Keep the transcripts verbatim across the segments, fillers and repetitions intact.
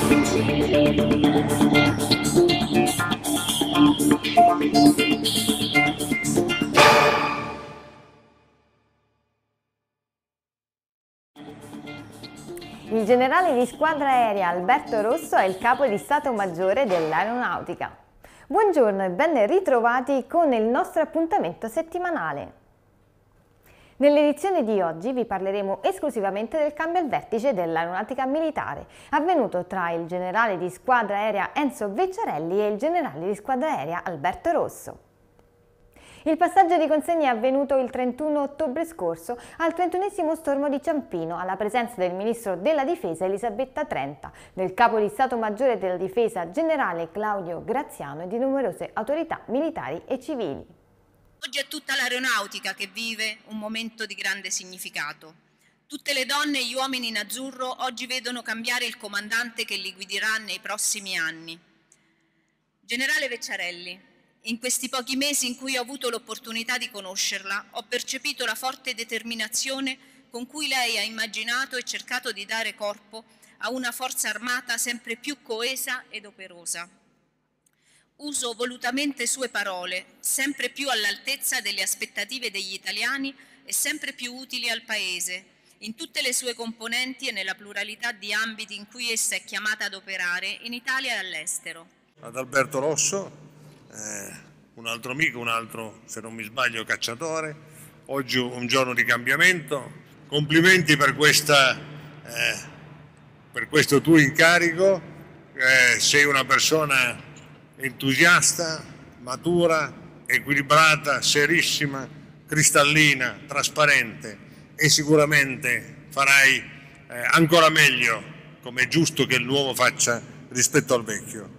Il generale di squadra aerea Alberto Rosso è il capo di Stato Maggiore dell'Aeronautica. Buongiorno e ben ritrovati con il nostro appuntamento settimanale. Nell'edizione di oggi vi parleremo esclusivamente del cambio al vertice dell'Aeronautica Militare, avvenuto tra il generale di squadra aerea Enzo Vecciarelli e il generale di squadra aerea Alberto Rosso. Il passaggio di consegna è avvenuto il trentuno ottobre scorso al trentunesimo stormo di Ciampino, alla presenza del ministro della Difesa Elisabetta Trenta, del capo di Stato Maggiore della Difesa generale Claudio Graziano e di numerose autorità militari e civili. Oggi è tutta l'aeronautica che vive un momento di grande significato. Tutte le donne e gli uomini in azzurro oggi vedono cambiare il comandante che li guiderà nei prossimi anni. Generale Vecciarelli, in questi pochi mesi in cui ho avuto l'opportunità di conoscerla, ho percepito la forte determinazione con cui lei ha immaginato e cercato di dare corpo a una forza armata sempre più coesa ed operosa. Uso volutamente sue parole, sempre più all'altezza delle aspettative degli italiani e sempre più utili al Paese, in tutte le sue componenti e nella pluralità di ambiti in cui essa è chiamata ad operare in Italia e all'estero. Ad Alberto Rosso, Eh, un altro amico, un altro, se non mi sbaglio, cacciatore. Oggi un giorno di cambiamento. Complimenti per, questa, eh, per questo tuo incarico. Eh, sei una persona entusiasta, matura, equilibrata, serissima, cristallina, trasparente e sicuramente farai eh, ancora meglio, come è giusto che il nuovo faccia rispetto al vecchio.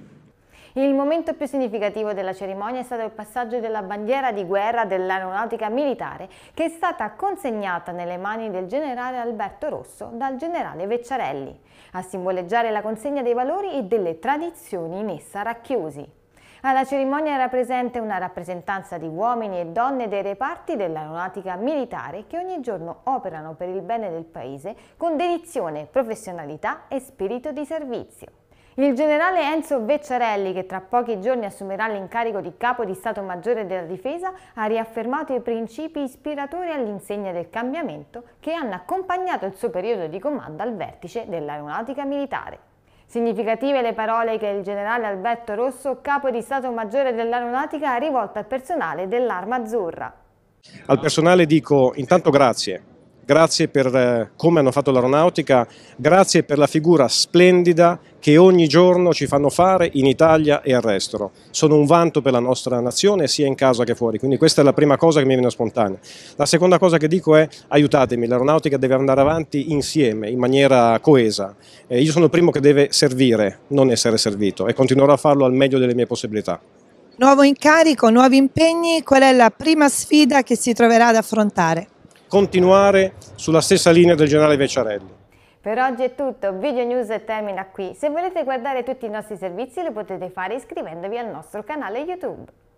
Il momento più significativo della cerimonia è stato il passaggio della bandiera di guerra dell'Aeronautica Militare, che è stata consegnata nelle mani del generale Alberto Rosso dal generale Vecciarelli, a simboleggiare la consegna dei valori e delle tradizioni in essa racchiusi. Alla cerimonia era presente una rappresentanza di uomini e donne dei reparti dell'Aeronautica Militare che ogni giorno operano per il bene del Paese con dedizione, professionalità e spirito di servizio. Il generale Enzo Vecciarelli, che tra pochi giorni assumerà l'incarico di capo di Stato Maggiore della Difesa, ha riaffermato i principi ispiratori all'insegna del cambiamento che hanno accompagnato il suo periodo di comando al vertice dell'Aeronautica Militare. Significative le parole che il generale Alberto Rosso, capo di Stato Maggiore dell'Aeronautica, ha rivolto al personale dell'Arma Azzurra. Al personale dico intanto grazie. Grazie per eh, come hanno fatto l'aeronautica, grazie per la figura splendida che ogni giorno ci fanno fare in Italia e all'estero. Sono un vanto per la nostra nazione sia in casa che fuori, quindi questa è la prima cosa che mi viene spontanea. La seconda cosa che dico è aiutatemi, l'aeronautica deve andare avanti insieme, in maniera coesa. Eh, io sono il primo che deve servire, non essere servito, e continuerò a farlo al meglio delle mie possibilità. Nuovo incarico, nuovi impegni, qual è la prima sfida che si troverà ad affrontare? Continuare sulla stessa linea del generale Vecciarelli. Per oggi è tutto, Video News termina qui. Se volete guardare tutti i nostri servizi lo potete fare iscrivendovi al nostro canale YouTube.